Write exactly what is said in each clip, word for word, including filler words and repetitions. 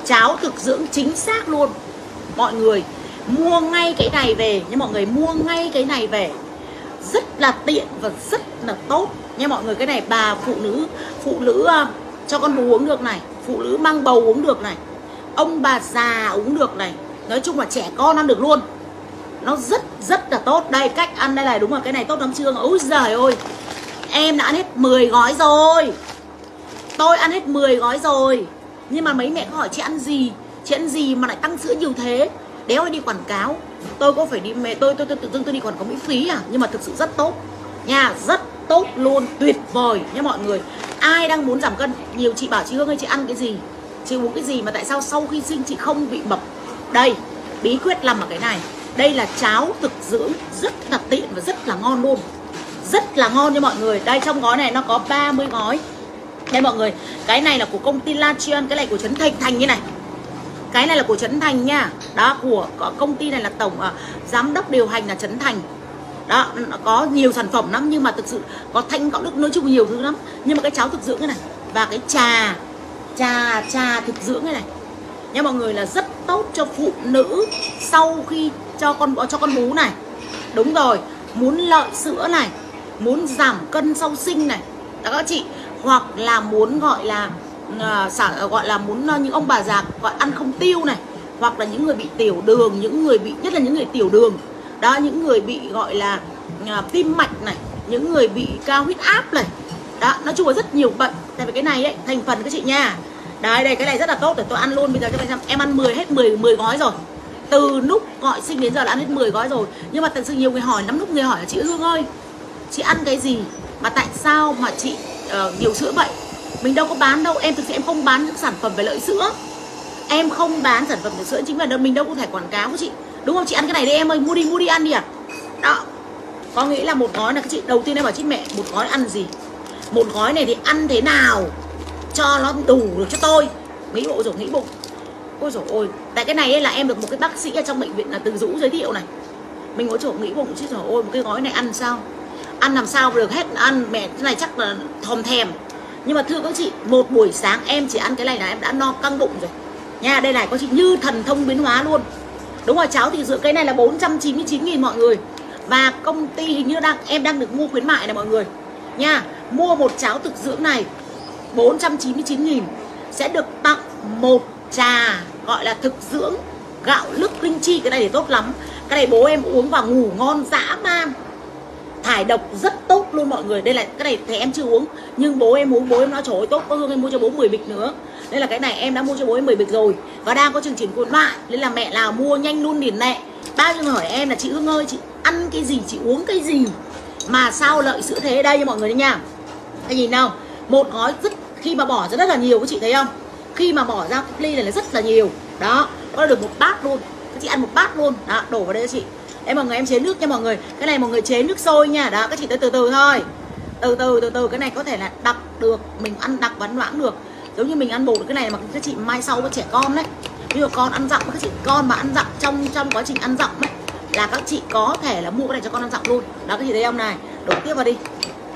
Cháo thực dưỡng chính xác luôn. Mọi người mua ngay cái này về nha mọi người, mua ngay cái này về. Rất là tiện và rất là tốt nha mọi người. Cái này bà phụ nữ, phụ nữ uh, cho con bú uống được này, phụ nữ mang bầu uống được này, ông bà già uống được này. Nói chung là trẻ con ăn được luôn. Nó rất rất là tốt. Đây cách ăn đây này, đúng rồi, cái này tốt lắm chưa? Úi giời ơi, em đã ăn hết mười gói rồi. Tôi ăn hết mười gói rồi. Nhưng mà mấy mẹ có hỏi chị ăn gì, chị ăn gì mà lại tăng sữa nhiều thế? Đéo lại đi quảng cáo. Tôi có phải đi mẹ tôi tôi tôi tự dưng tôi đi quảng cáo miễn phí à? Nhưng mà thực sự rất tốt nha, rất tốt luôn, tuyệt vời nha mọi người. Ai đang muốn giảm cân, nhiều chị bảo chị Hương ơi chị ăn cái gì, chị uống cái gì mà tại sao sau khi sinh chị không bị mập? Đây, bí quyết nằm ở cái này. Đây là cháo thực dưỡng rất là tiện và rất là ngon luôn. Rất là ngon nha mọi người. Đây trong gói này nó có ba mươi gói. Đây mọi người, cái này là của công ty Lachion, cái này của Trấn Thành Thành như này. Cái này là của Trấn Thành nha. Đó, của công ty này là tổng uh, giám đốc điều hành là Trấn Thành. Đó, có nhiều sản phẩm lắm nhưng mà thực sự có thanh có đức, nói chung nhiều thứ lắm. Nhưng mà cái cháo thực dưỡng cái này và cái trà trà trà thực dưỡng cái này nha mọi người là rất tốt cho phụ nữ sau khi cho con cho con bú này. Đúng rồi, muốn lợi sữa này, muốn giảm cân sau sinh này. Đó các chị, hoặc là muốn gọi là uh, xả, gọi là muốn uh, những ông bà già gọi ăn không tiêu này, hoặc là những người bị tiểu đường, những người bị nhất là những người tiểu đường. Đó, những người bị gọi là uh, tim mạch này, những người bị cao huyết áp này. Đó, nói chung là rất nhiều bệnh. Tại vì cái này ấy, thành phần các chị nha. Đấy, đây cái này rất là tốt để tôi ăn luôn. Bây giờ cho em ăn mười hết mười mười gói rồi. Từ lúc gọi sinh đến giờ là ăn hết mười gói rồi. Nhưng mà thật sự nhiều người hỏi lắm, lúc người hỏi là chị Hương ơi, chị ăn cái gì mà tại sao mà chị uh, nhiều sữa vậy? Mình đâu có bán đâu, em thực sự em không bán những sản phẩm về lợi sữa. Em không bán sản phẩm về sữa, chính là mình đâu có thể quảng cáo của chị. Đúng không? Chị ăn cái này đi em ơi, mua đi mua đi ăn đi à. Đó. Có nghĩa là một gói là các chị đầu tiên em bảo chị mẹ một gói ăn gì? Một gói này thì ăn thế nào cho nó đủ được cho tôi. Nghĩ bộ rồi nghĩ bụng. Ôi dồi ôi, tại cái này ấy là em được một cái bác sĩ ở trong bệnh viện là Từ Dũ giới thiệu này. Mình có chỗ nghĩ bụng chứ rồi ôi, một cái gói này ăn sao? Ăn làm sao được hết ăn, mẹ cái này chắc là thòm thèm. Nhưng mà thưa các chị, một buổi sáng em chỉ ăn cái này là em đã no căng bụng rồi nha. Đây này có chị như thần thông biến hóa luôn. Đúng rồi, cháo thì dựa cái này là bốn trăm chín mươi chín nghìn mọi người. Và công ty hình như đang em đang được mua khuyến mại này mọi người nha. Mua một cháo thực dưỡng này bốn trăm chín mươi chín nghìn sẽ được tặng một trà gọi là thực dưỡng gạo lứt linh chi. Cái này thì tốt lắm. Cái này bố em uống và ngủ ngon dã man, thải độc rất tốt luôn mọi người. Đây là cái này thì em chưa uống, nhưng bố em uống, bố em nói trời ơi tốt, có Hương em mua cho bố mười bịch nữa. Nên là cái này em đã mua cho bố em mười bịch rồi và đang có chương trình khuyến mại. Nên là mẹ nào mua nhanh luôn liền mẹ. Bao nhiêu người hỏi em là chị Hương ơi, chị ăn cái gì, chị uống cái gì mà sao lợi sữa thế? Đây cho mọi người đấy nha. Cái nhìn nào, một gói rất khi mà bỏ ra rất là nhiều, các chị thấy không? Khi mà bỏ ra cái ly này là rất là nhiều. Đó, có được một bát luôn. Các chị ăn một bát luôn. Đó, đổ vào đây các chị. Em mọi người em chế nước nha mọi người. Cái này mọi người chế nước sôi nha. Đó, các chị tới từ từ thôi. Từ từ từ từ cái này có thể là đặc được, mình ăn đặc và ăn loãng được. Giống như mình ăn bột cái này mà các chị mai sau có trẻ con đấy. Ví dụ con ăn dặm, các chị con mà ăn dặm trong trong quá trình ăn dặm ấy là các chị có thể là mua cái này cho con ăn dặm luôn. Đó, các chị thấy không này, đổ tiếp vào đi.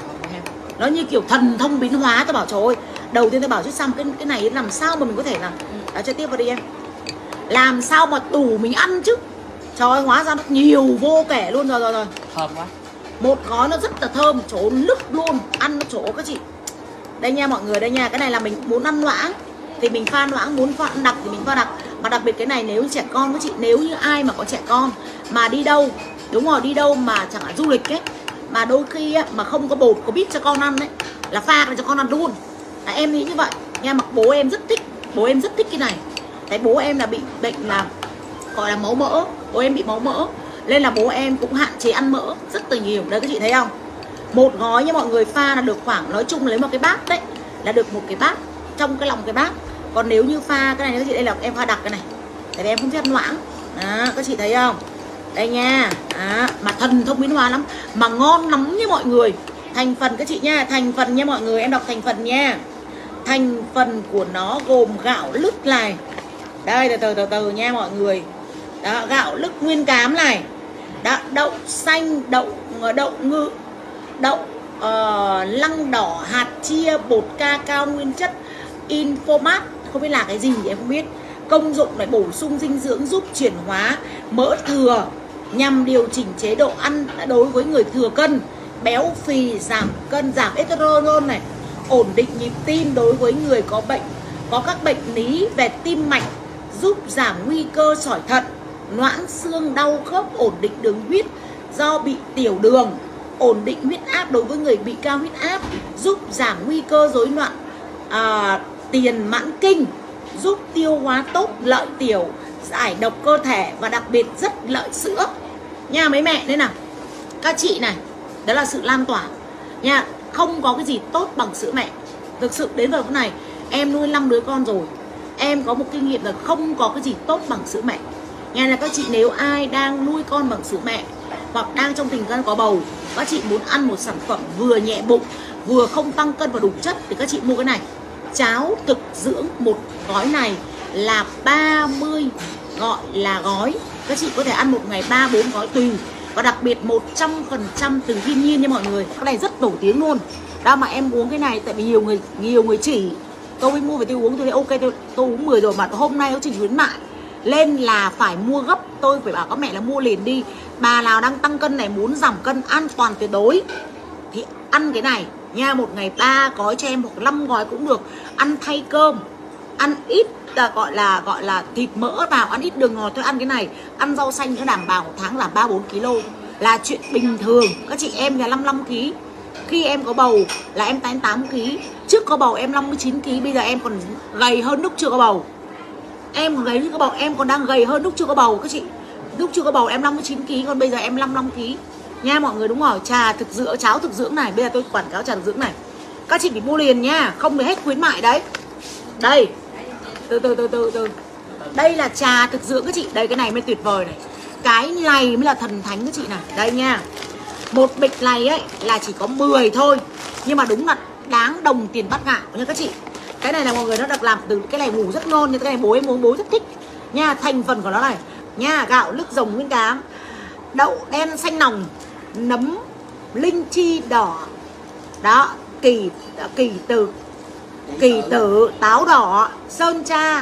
Nó như kiểu thần thông biến hóa. Tôi bảo trời ơi, đầu tiên tôi bảo chứ xong cái cái này làm sao mà mình có thể là đó, cho tiếp vào đi em. Làm sao mà đủ mình ăn chứ. Trời ơi, hóa ra nó nhiều vô kể luôn. Rồi rồi rồi, thơm quá. một gói nó rất là thơm, chỗ nức luôn, ăn nó chỗ các chị. Đây nha mọi người, đây nha, cái này là mình muốn ăn loãng thì mình pha loãng, muốn pha ăn đặc thì mình pha đặc. Mà đặc biệt cái này nếu trẻ con các chị, nếu như ai mà có trẻ con mà đi đâu, đúng rồi, đi đâu mà chẳng hạn du lịch ấy, mà đôi khi á, mà không có bột có bít cho con ăn ấy, là pha cho con ăn luôn. Là em nghĩ như vậy nha. Mà bố em rất thích, bố em rất thích cái này. Tại bố em là bị bệnh là gọi là máu mỡ, bố em bị máu mỡ nên là bố em cũng hạn chế ăn mỡ rất là nhiều. Đấy các chị thấy không, một gói nha mọi người, pha là được khoảng, nói chung lấy một cái bát đấy là được một cái bát trong cái lòng cái bát. Còn nếu như pha cái này các chị, đây là em pha đặc cái này tại vì em không thích ăn loãng. Đó, các chị thấy không, đây nha. Đó, mà thần thông biến hóa lắm mà ngon lắm nha mọi người. Thành phần các chị nha, thành phần nha mọi người, em đọc thành phần nha. Thành phần của nó gồm gạo lứt này, đây từ từ từ từ nha mọi người. Đó, gạo lứt nguyên cám này. Đó, đậu xanh, đậu đậu ngự, đậu uh, lăng đỏ, hạt chia, bột ca cao nguyên chất, informat, không biết là cái gì em không biết. Công dụng này bổ sung dinh dưỡng, giúp chuyển hóa mỡ thừa, nhằm điều chỉnh chế độ ăn đối với người thừa cân, béo phì, giảm cân, giảm cholesterol này, ổn định nhịp tim đối với người có bệnh có các bệnh lý về tim mạch, giúp giảm nguy cơ sỏi thận, loãng xương, đau khớp, ổn định đường huyết do bị tiểu đường, ổn định huyết áp đối với người bị cao huyết áp, giúp giảm nguy cơ rối loạn à, tiền mãn kinh, giúp tiêu hóa tốt, lợi tiểu, giải độc cơ thể và đặc biệt rất lợi sữa nha mấy mẹ. Nên nào các chị này, đó là sự lan tỏa nha. Không có cái gì tốt bằng sữa mẹ. Thực sự đến giờ phút này em nuôi năm đứa con rồi, em có một kinh nghiệm là không có cái gì tốt bằng sữa mẹ nha. Là các chị nếu ai đang nuôi con bằng sữa mẹ hoặc đang trong tình trạng có bầu, các chị muốn ăn một sản phẩm vừa nhẹ bụng vừa không tăng cân và đủ chất thì các chị mua cái này. Cháo thực dưỡng một gói này là ba mươi gọi là gói, các chị có thể ăn một ngày ba bốn gói tùy, và đặc biệt một trăm phần trăm từ thiên nhiên nha mọi người. Cái này rất nổi tiếng luôn. Đó mà em uống cái này tại vì nhiều người nhiều người chỉ tôi mới mua về tôi uống, tôi thấy ok, tôi, tôi uống mười rồi mà hôm nay nó chỉ khuyến mại lên là phải mua gấp. Tôi phải bảo các mẹ là mua liền đi. Bà nào đang tăng cân này, muốn giảm cân an toàn tuyệt đối thì ăn cái này nha. Một ngày ba gói cho em hoặc năm gói cũng được. Ăn thay cơm, ăn ít là gọi là gọi là thịt mỡ vào, ăn ít đường ngọt thôi, ăn cái này, ăn rau xanh nó đảm bảo một tháng giảm ba bốn ki lô là chuyện bình thường. Các chị em là năm mươi lăm ki lô, khi em có bầu là em tám mươi tám ki lô, trước có bầu em năm mươi chín ki lô, bây giờ em còn gầy hơn lúc chưa có bầu. Em còn gầy lúc có bầu, em còn đang gầy hơn lúc chưa có bầu các chị. Lúc chưa có bầu em năm mươi chín ki lô, còn bây giờ em năm mươi lăm ki lô nha mọi người. Đúng rồi, trà thực dưỡng, cháo thực dưỡng này, bây giờ tôi quảng cáo trà thực dưỡng này, các chị phải mua liền nha, không được hết khuyến mại đấy. Đây, từ từ từ từ từ đây là trà thực dưỡng các chị. Đây cái này mới tuyệt vời này, cái này mới là thần thánh các chị này. Đây nha, một bịch này ấy là chỉ có mười thôi, nhưng mà đúng là đáng đồng tiền bát gạo nha các chị. Cái này là mọi người nó được làm từ cái này ngủ rất ngon, như cái này bố em uống bố rất thích nha. Thành phần của nó này nha, gạo lứt rồng nguyên cám, đậu đen xanh nòng, nấm linh chi đỏ đó, kỳ kỳ tử kỳ tử, táo đỏ, sơn tra,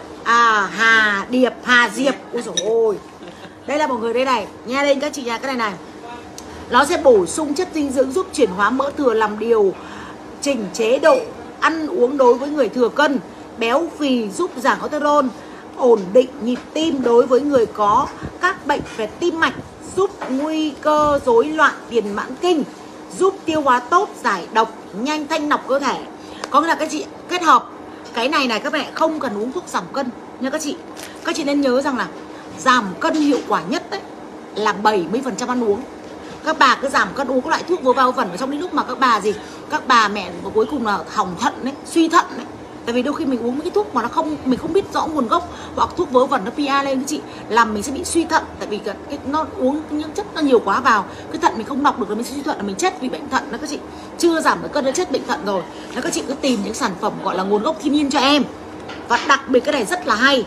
à, hà điệp, hà diệp. Ôi dồi ôi, đây là mọi người đây này nha. Lên các chị nhà, cái này này nó sẽ bổ sung chất dinh dưỡng, giúp chuyển hóa mỡ thừa, làm điều chỉnh chế độ ăn uống đối với người thừa cân, béo phì, giúp giảm cholesterol, ổn định nhịp tim đối với người có các bệnh về tim mạch, giúp nguy cơ rối loạn tiền mãn kinh, giúp tiêu hóa tốt, giải độc, nhanh thanh lọc cơ thể. Có nghĩa là các chị kết hợp cái này này, các mẹ không cần uống thuốc giảm cân nha các chị. Các chị nên nhớ rằng là giảm cân hiệu quả nhất đấy là bảy mươi phần trăm ăn uống. Các bà cứ giảm cân uống các loại thuốc vô vào vẩn ở trong đến lúc mà các bà gì, các bà mẹ và cuối cùng là hỏng thận đấy, suy thận đấy. Tại vì đôi khi mình uống những cái thuốc mà nó không, mình không biết rõ nguồn gốc, hoặc thuốc vớ vẩn nó pê a lên các chị, làm mình sẽ bị suy thận. Tại vì cái, cái, nó uống những chất nó nhiều quá vào, cái thận mình không đọc được là mình sẽ suy thận, là mình chết vì bệnh thận đó các chị. Chưa giảm được cân đã chết bệnh thận rồi. Nên các chị cứ tìm những sản phẩm gọi là nguồn gốc thiên nhiên cho em. Và đặc biệt cái này rất là hay,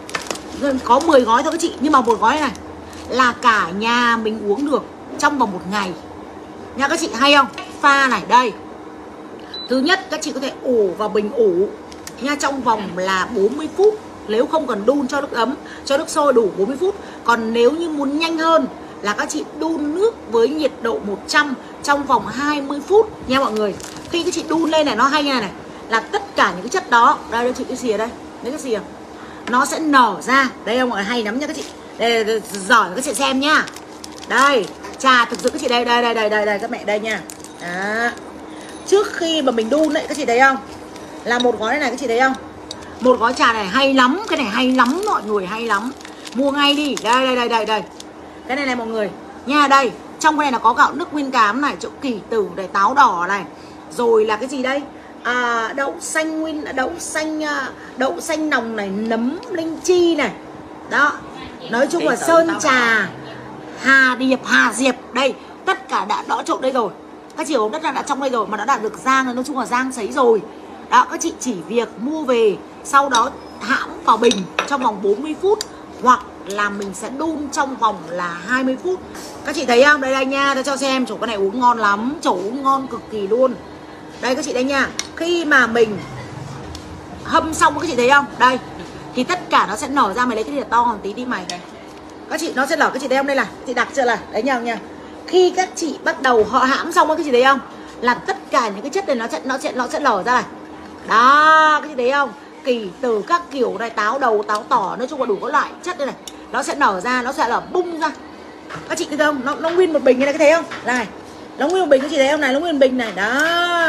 có mười gói thôi các chị, nhưng mà một gói này là cả nhà mình uống được trong vòng một ngày nha các chị. Hay không? Pha này đây, thứ nhất các chị có thể ủ vào bình ủ nha, trong vòng là bốn mươi phút. Nếu không cần đun cho nước ấm, cho nước sôi đủ bốn mươi phút. Còn nếu như muốn nhanh hơn là các chị đun nước với nhiệt độ một trăm trong vòng hai mươi phút nha mọi người. Khi các chị đun lên này nó hay như này này, là tất cả những cái chất đó, đây đây chị cái xìa đây, đấy cái xìa, nó sẽ nở ra. Đây không mọi người, hay lắm nha các chị. Đây, đây, giỏi các chị xem nhá. Đây, trà thực sự các chị, đây đây đây đây đây, đây các mẹ đây nha. Đó. Trước khi mà mình đun đấy các chị thấy không, là một gói này các chị thấy không, một gói trà này hay lắm, cái này hay lắm mọi người, hay lắm, mua ngay đi. Đây đây đây đây đây, cái này này mọi người nha. Đây trong cái này là có gạo nước nguyên cám này, chỗ kỳ tử này, táo đỏ này, rồi là cái gì đây, à, đậu xanh nguyên, đậu xanh đậu xanh nòng này, nấm linh chi này đó, nói chung là sơn trà, hà điệp, hà diệp. Đây tất cả đã đỏ trộn đây rồi các chị, đất đã, đã trong đây rồi, mà nó đã được rang, nói chung là rang sấy rồi đó. Các chị chỉ việc mua về, sau đó hãm vào bình trong vòng bốn mươi phút, hoặc là mình sẽ đun trong vòng là hai mươi phút. Các chị thấy không? Đây đây nha, tôi cho xem, chỗ cái này uống ngon lắm, chỗ uống ngon cực kỳ luôn. Đây các chị đây nha, khi mà mình hâm xong các chị thấy không, đây thì tất cả nó sẽ nở ra. Mày lấy cái gì to hơn tí đi mày. Các chị nó sẽ nở, các chị thấy không? Đây là chị đặt chưa là đấy nhau nha. Khi các chị bắt đầu họ hãm xong, các chị thấy không? Là tất cả những cái chất này nó sẽ nó sẽ nó sẽ nở ra này. Đó, các chị thấy không? Kỳ từ các kiểu này, táo đầu, táo tỏ, nói chung là đủ các loại chất đây này. Nó sẽ nở ra, nó sẽ là bung ra. Các chị thấy không? Nó, nó nguyên một bình này, các thấy không? Này, nó nguyên một bình, các chị thấy không? Này, nó nguyên một bình này, đó.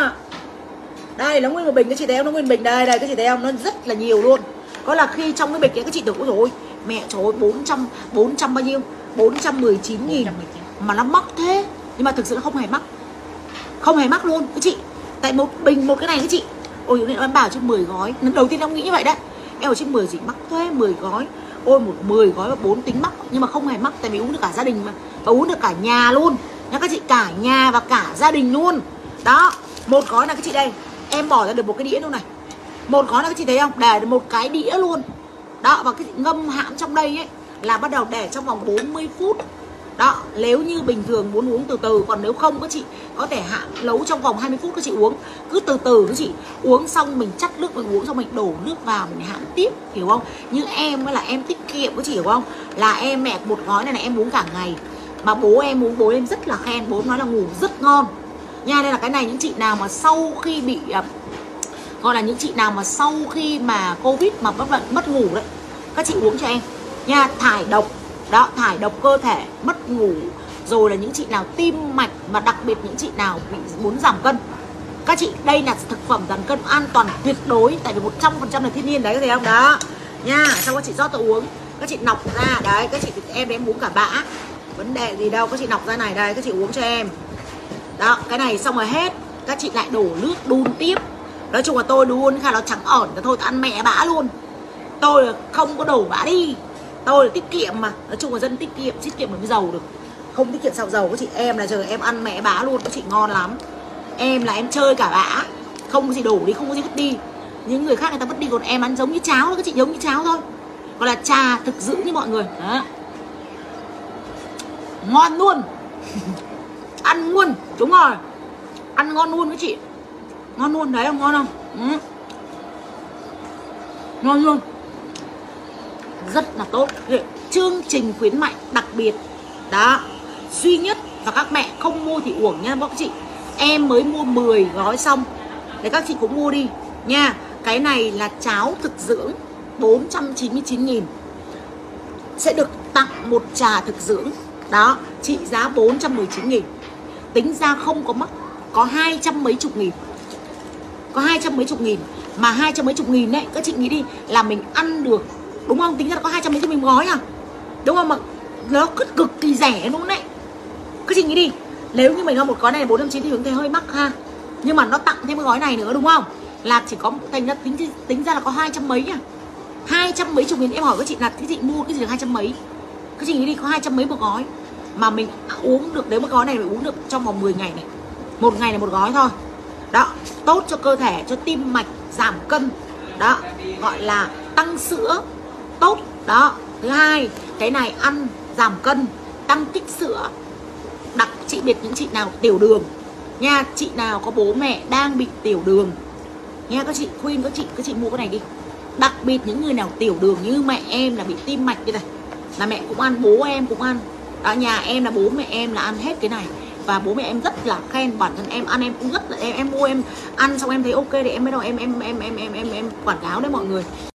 Đây, nó nguyên một bình, các chị thấy không? Nó nguyên bình đây, đây, các chị thấy không? Nó rất là nhiều luôn. Có là khi trong cái bịch ấy các chị tưởng, ôi rồi mẹ trời ơi, bốn trăm, bốn trăm bao nhiêu? bốn trăm mười chín nghìn mà nó mắc thế. Nhưng mà thực sự nó không hề mắc. Không hề mắc luôn, các chị. Tại một bình, một cái này các chị. Ôi, em bảo chứ mười gói. Đầu tiên em nghĩ như vậy đấy. Em ở trên mười gì mắc thế, mười gói. Ôi, một mười gói và bốn tính mắc. Nhưng mà không hề mắc, tại vì uống được cả gia đình mà. Và uống được cả nhà luôn. Nha các chị, cả nhà và cả gia đình luôn. Đó, một gói là các chị đây. Em bỏ ra được một cái đĩa luôn này. Một gói là các chị thấy không? Để được một cái đĩa luôn. Đó, và cái ngâm hãm trong đây ấy là bắt đầu để trong vòng bốn mươi phút. Đó, nếu như bình thường muốn uống từ từ. Còn nếu không các chị có thể hãm nấu trong vòng hai mươi phút các chị uống. Cứ từ từ các chị uống xong mình chắt nước mình uống, xong mình đổ nước vào mình hãm tiếp, hiểu không? Như em là em tiết kiệm các chị, hiểu không? Là em mẹ một gói này là em uống cả ngày. Mà bố em uống, bố em rất là khen, bố nói là ngủ rất ngon nha. Đây là cái này những chị nào mà sau khi bị gọi là những chị nào mà sau khi mà Covid mà bất vận mất ngủ đấy, các chị uống cho em nha, thải độc. Đó, thải độc cơ thể, mất ngủ. Rồi là những chị nào tim mạch, mà đặc biệt những chị nào bị muốn giảm cân. Các chị, đây là thực phẩm giảm cân an toàn tuyệt đối. Tại vì một trăm phần trăm là thiên nhiên đấy, các thấy không? Đó nha, xong các chị rót tôi uống. Các chị nọc ra, đấy, các chị em em uống cả bã. Vấn đề gì đâu, các chị nọc ra này, đây, các chị uống cho em. Đó, cái này xong rồi hết. Các chị lại đổ nước đun tiếp. Nói chung là tôi đun khá nó trắng ẩn, thôi tôi ăn mẹ bã luôn. Tôi không có đổ bã đi. Tôi là tiết kiệm mà. Nói chung là dân tiết kiệm, tiết kiệm mới giàu được. Không tiết kiệm sao giàu. Các chị, em là giờ em ăn mẹ bã luôn. Các chị ngon lắm. Em là em chơi cả bã. Không có gì đổ đi, không có gì vứt đi. Những người khác người ta vứt đi, còn em ăn giống như cháo thôi. Các chị, giống như cháo thôi. Còn là trà thực dưỡng như mọi người. Đó, ngon luôn. Ăn luôn, đúng rồi. Ăn ngon luôn các chị. Ngon luôn, đấy không? Ngon không? Ừ. Ngon luôn. Rất là tốt. Chương trình khuyến mại đặc biệt. Đó, duy nhất. Và các mẹ không mua thì uổng nha các chị. Em mới mua mười gói xong. Để các chị cũng mua đi nha. Cái này là cháo thực dưỡng bốn trăm chín mươi chín nghìn. Sẽ được tặng một trà thực dưỡng. Đó, trị giá bốn trăm mười chín nghìn. Tính ra không có mắc. Có hai trăm mấy chục nghìn. Có hai trăm mấy chục nghìn. Mà hai trăm mấy chục nghìn đấy, các chị nghĩ đi, là mình ăn được, đúng không? Tính ra là có hai trăm mấy chục nghìn gói à, đúng không? Mà nó cực, cực kỳ rẻ luôn đấy. Các chị nghĩ đi, nếu như mình có một gói này bốn trăm chín mươi thì hướng thấy hơi mắc ha. Nhưng mà nó tặng thêm cái gói này nữa, đúng không? Là chỉ có thành ra tính tính ra là có hai trăm mấy à. Hai trăm mấy chục nghìn. Em hỏi các chị là cái chị mua cái gì được hai trăm mấy? Các chị nghĩ đi, có hai trăm mấy một gói. Mà mình uống được, nếu một gói này mình uống được trong vòng mười ngày này. Một ngày là một gói thôi. Đó, tốt cho cơ thể, cho tim mạch, giảm cân. Đó, gọi là tăng sữa, tốt. Đó, thứ hai, cái này ăn giảm cân, tăng tích sữa. Đặc chị biệt những chị nào tiểu đường nha, chị nào có bố mẹ đang bị tiểu đường nha, các chị khuyên các chị các chị mua cái này đi. Đặc biệt những người nào tiểu đường như mẹ em là bị tim mạch như này, là mẹ cũng ăn, bố em cũng ăn. Đó, nhà em là bố mẹ em là ăn hết cái này. Và bố mẹ em rất là khen, bản thân em ăn em cũng rất là em em mua em ăn xong em thấy ok thì em bắt đầu em em em em em em em quảng cáo đấy mọi người.